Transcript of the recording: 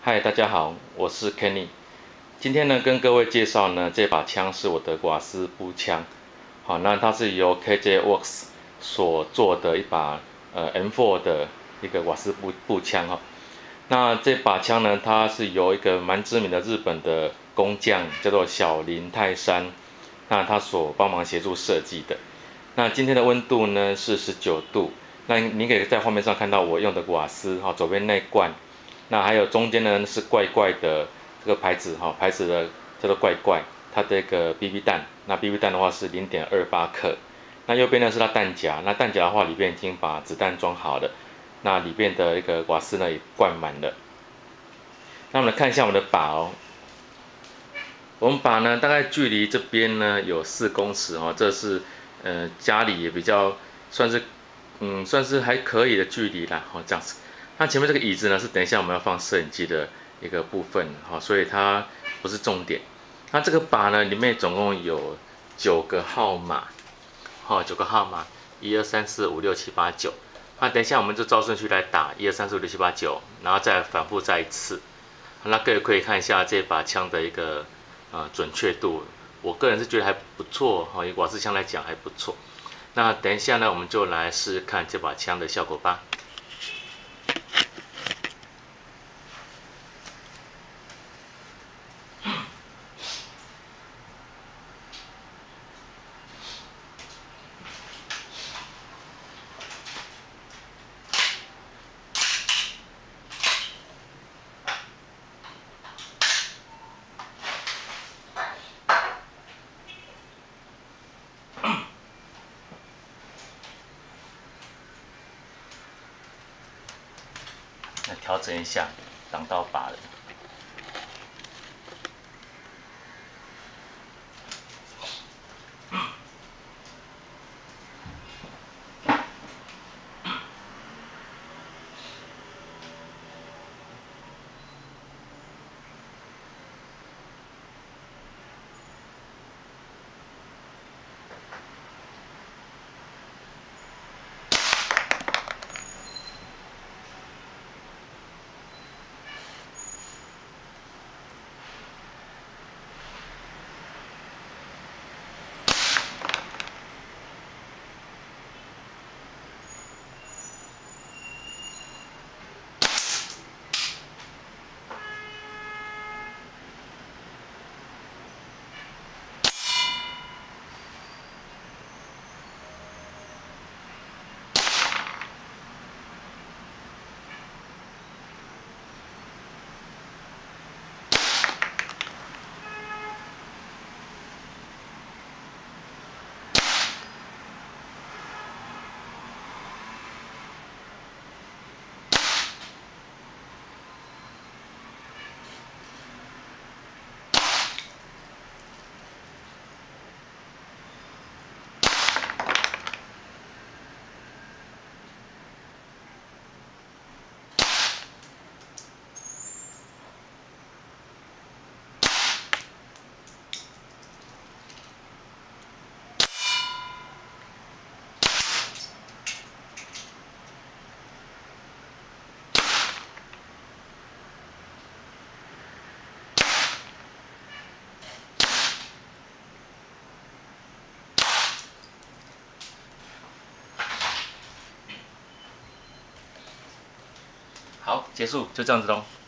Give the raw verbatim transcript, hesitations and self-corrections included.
嗨，大家好，我是 Kenny。今天呢，跟各位介绍呢，这把枪是我的瓦斯步枪。好，那它是由 KJworks 所做的一把呃 M 四 的一个瓦斯步步枪哈。那这把枪呢，它是由一个蛮知名的日本的工匠叫做小林泰山，那他所帮忙协助设计的。那今天的温度呢是十九度。那你可以在画面上看到我用的瓦斯哈，左边那罐。那还有中间呢是怪怪的这个牌子哈，牌子的叫做怪怪，它的一个 B B 弹，那 B B 弹的话是 零点二八 克。那右边呢是它弹夹，那弹夹的话里边已经把子弹装好了，那里边的一个瓦斯呢也灌满了。那我们来看一下我们的靶哦，我们靶呢大概距离这边呢有四公尺哦，这是呃家里也比较算是嗯算是还可以的距离啦，哦这样子。那前面这个椅子呢，是等一下我们要放摄影机的一个部分，哈，所以它不是重点。那这个靶呢，里面总共有九个号码，好，九个号码，一二三四五六七八九。那等一下我们就照顺序来打，一二三四五六七八九，然后再反复再一次。那各位可以看一下这把枪的一个呃准确度，我个人是觉得还不错，哈，以瓦斯枪来讲还不错。那等一下呢，我们就来试试看这把枪的效果吧。来调整一下，挡到靶了。好，结束，就这样子喽。